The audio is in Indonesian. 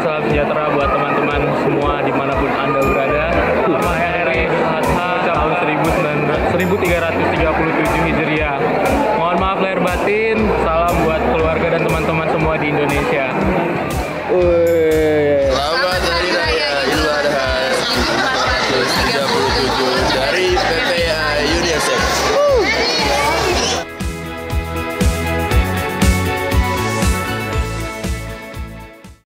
salam sejahtera buat teman-teman semua dimanapun Anda berada. Selamat Hari Eid-al-Adha tahun 1337 Hijriah. Mohon maaf lahir batin, salam buat keluarga dan teman-teman semua di Indonesia.